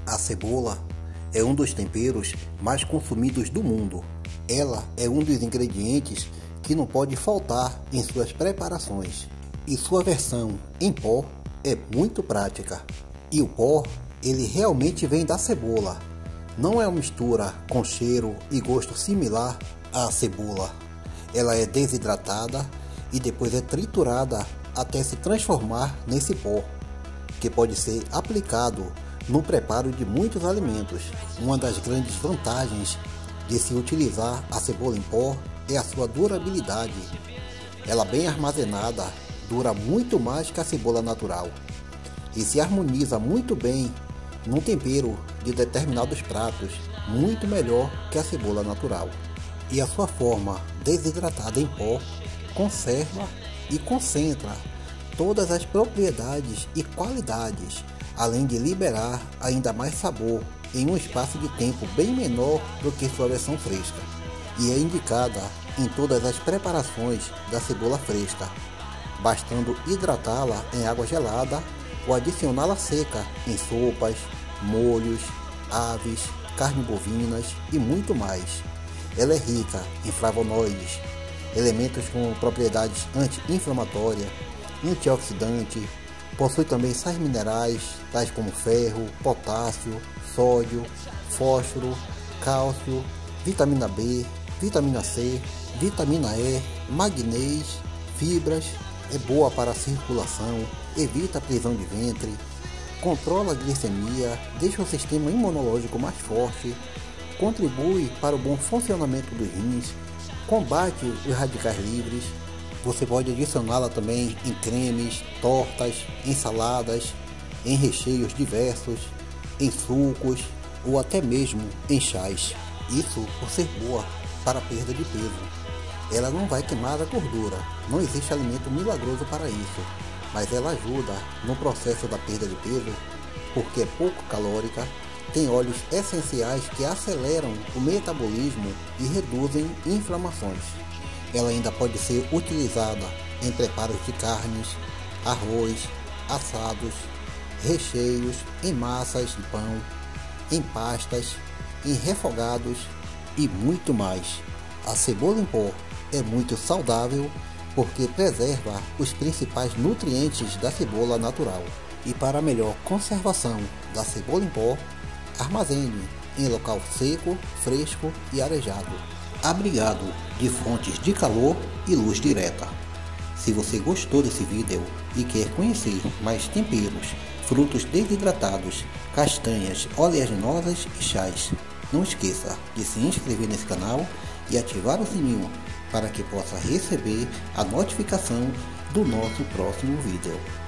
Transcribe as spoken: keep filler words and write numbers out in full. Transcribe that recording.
A cebola é um dos temperos mais consumidos do mundo. Ela é um dos ingredientes que não pode faltar em suas preparações. E sua versão em pó é muito prática. E o pó, ele realmente vem da cebola. Não é uma mistura com cheiro e gosto similar à cebola. Ela é desidratada e depois é triturada até se transformar nesse pó, que pode ser aplicado no preparo de muitos alimentos. Uma das grandes vantagens de se utilizar a cebola em pó é a sua durabilidade. Ela bem armazenada dura muito mais que a cebola natural e se harmoniza muito bem no tempero de determinados pratos, muito melhor que a cebola natural. E a sua forma desidratada em pó conserva e concentra todas as propriedades e qualidades, além de liberar ainda mais sabor em um espaço de tempo bem menor do que sua versão fresca. E é indicada em todas as preparações da cebola fresca, bastando hidratá-la em água gelada ou adicioná-la seca em sopas, molhos, aves, carnes bovinas e muito mais. Ela é rica em flavonoides, elementos com propriedades anti-inflamatórias, antioxidante, possui também sais minerais tais como ferro, potássio, sódio, fósforo, cálcio, vitamina B, vitamina C, vitamina E, magnésio, fibras, é boa para a circulação, evita a prisão de ventre, controla a glicemia, deixa o sistema imunológico mais forte, contribui para o bom funcionamento dos rins, combate os radicais livres. Você pode adicioná-la também em cremes, tortas, ensaladas, em recheios diversos, em sucos ou até mesmo em chás. Isso por ser boa para a perda de peso. Ela não vai queimar a gordura, não existe alimento milagroso para isso, mas ela ajuda no processo da perda de peso porque é pouco calórica, tem óleos essenciais que aceleram o metabolismo e reduzem inflamações. Ela ainda pode ser utilizada em preparos de carnes, arroz, assados, recheios, em massas de pão, em pastas, em refogados e muito mais. A cebola em pó é muito saudável porque preserva os principais nutrientes da cebola natural. E para melhor conservação da cebola em pó, armazene em local seco, fresco e arejado, abrigado de fontes de calor e luz direta. Se você gostou desse vídeo e quer conhecer mais temperos, frutos desidratados, castanhas oleaginosas e chás, não esqueça de se inscrever nesse canal e ativar o sininho para que possa receber a notificação do nosso próximo vídeo.